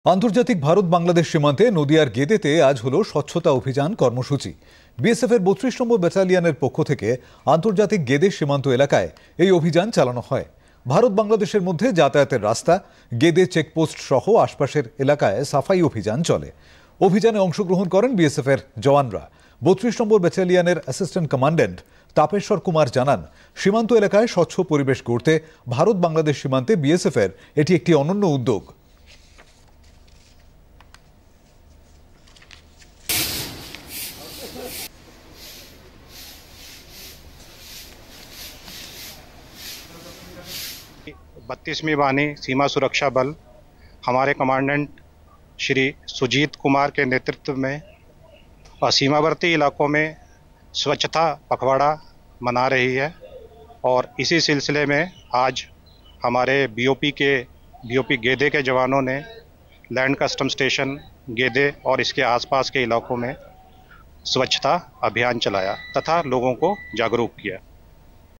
আন্তর্জাতিক ভারত বাংলাদেশ সীমান্তে নদিয়ার গেদেতে আজ হলো স্বচ্ছতা অভিযান কর্মসূচি। বিএসএফ এর 32 নম্বর ব্যাটালিয়নের পক্ষ থেকে আন্তর্জাতিক গেদে সীমান্ত এলাকায় এই অভিযান চালানো হয়। ভারত বাংলাদেশের মধ্যে যাতায়াতের রাস্তা, গেদে চেকপোস্ট সহ আশপাশের এলাকায় সাফাই অভিযান চলে। অভিযানে অংশগ্রহণ করেন বিএসএফ এর জওয়ানরা। 32 নম্বর ব্যাটালিয়নের অ্যাসিস্ট্যান্ট কমান্ড্যান্ট তাপেশ্বর কুমার জানান, সীমান্ত এলাকায় স্বচ্ছ পরিবেশ গড়তে ভারত বাংলাদেশ সীমান্তে বিএসএফ এর এটি একটি অনন্য উদ্যোগ। बत्तीसवीं वाहिनी सीमा सुरक्षा बल हमारे कमांडेंट श्री सुजीत कुमार के नेतृत्व में सीमावर्ती इलाकों में स्वच्छता पखवाड़ा मना रही है और इसी सिलसिले में आज हमारे बीओपी गेदे के जवानों ने लैंड कस्टम स्टेशन गेदे और इसके आसपास के इलाकों में स्वच्छता अभियान चलाया तथा लोगों को जागरूक किया।